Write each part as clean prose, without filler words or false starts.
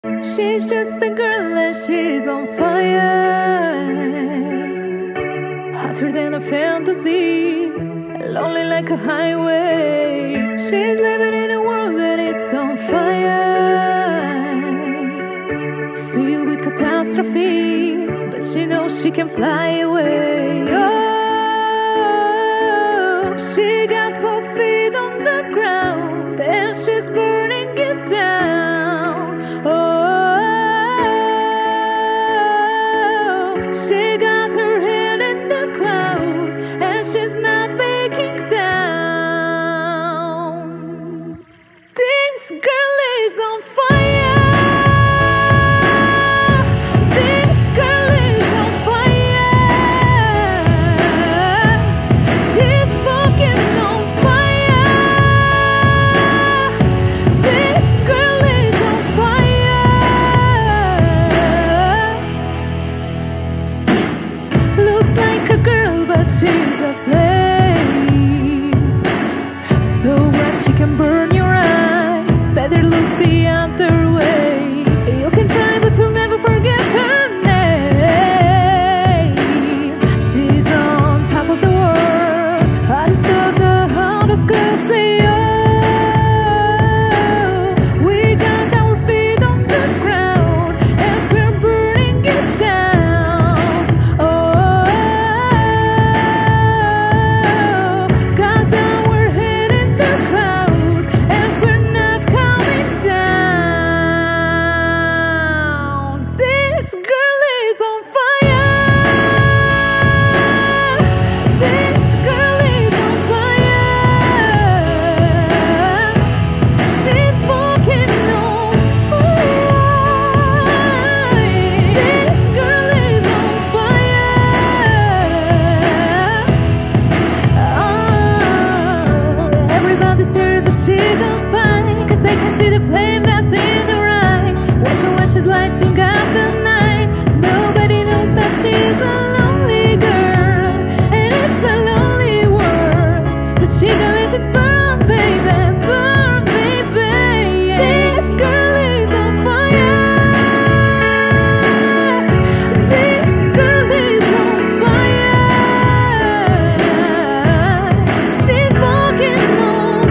She's just a girl and she's on fire, hotter than a fantasy, lonely like a highway. She's living in a world that is on fire, filled with catastrophe, but she knows she can fly away. Oh, she got both feet on the ground and she's burning it down. She got her head in the clouds and she's not backing down. This girl is on fire. This girl is on fire. She's fucking on fire. This girl is on fire. Looks like a girl, but she's a flame. So when she can burn your eye, better look the other way. You can try, but you'll never forget her name. She's on top of the world, hottest of the hottest girls. Say oh, we got our feet on the ground and we're burning it down. Oh, got our head in the clouds and we're not coming down. This girl is on fire. This girl is on fire. She's walking on fire. This girl is on fire. Oh, everybody stares as she goes by, 'cause they can see the flame that's in her eyes. Watch her when she's lighting up the night. Nobody knows that she's a lonely girl, and it's a lonely world. But she gon' let it burn, baby, burn, baby. This girl is on fire. This girl is on fire. She's walking on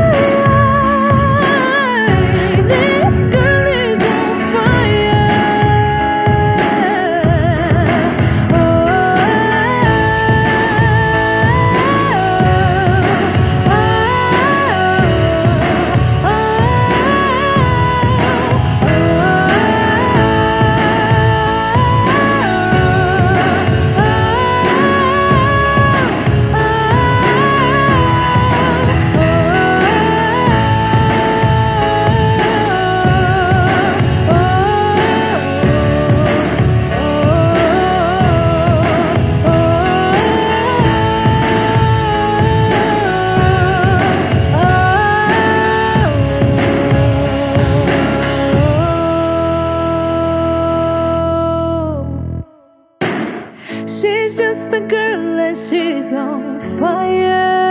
fire. This girl is on fire. She's just a girl and she's on fire.